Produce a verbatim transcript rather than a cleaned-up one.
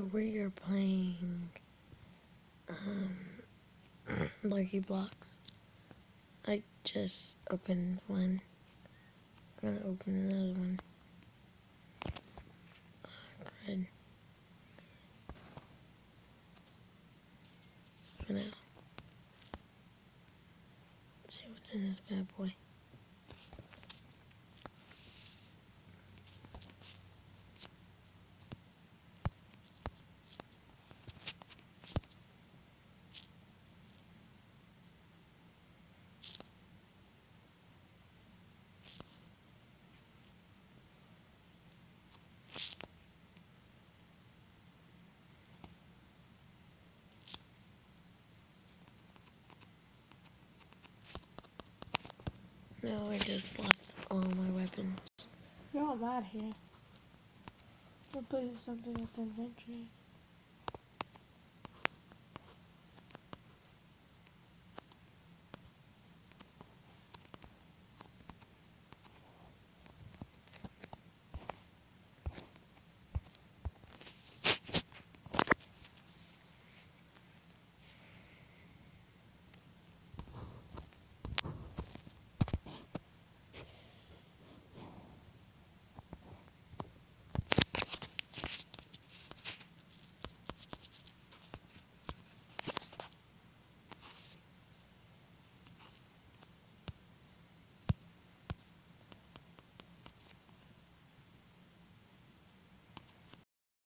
we are playing um, Lucky Blocks. I just opened one. I'm gonna open another one. Oh, good. For now. Let's see what's in this bad boy. No, I just lost all my weapons. You're all mad here. We're playing something with adventure.